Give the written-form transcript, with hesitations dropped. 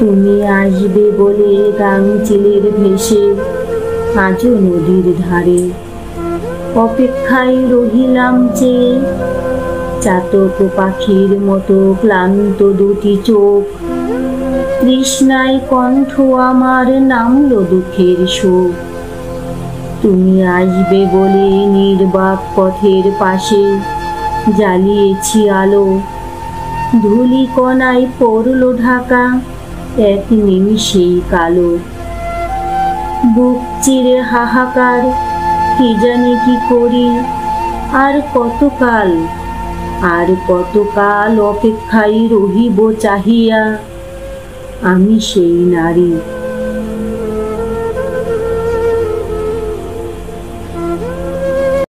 তুমি আসবে বলে গাংচিলের ভেসে আজও নদীর ধারে অপেক্ষায় রহিলাম চেয়ে। চাতক পাখির মতো ক্লান্ত দুটি চোখ, তৃষ্ণায় কণ্ঠ আমার নামলো দুঃখের শোক। তুমি আসবে বলে নির্বাক পথের পাশে জ্বালিয়েছি আলো, ধূলিকণায় পড়ল ঢাকা এক নিমিষেই কালো। বুক চিরে হাহাকার, কি জানি কি করি, আর কতকাল অপেক্ষায় রহিব চাহিয়া। আমি সেই নারী।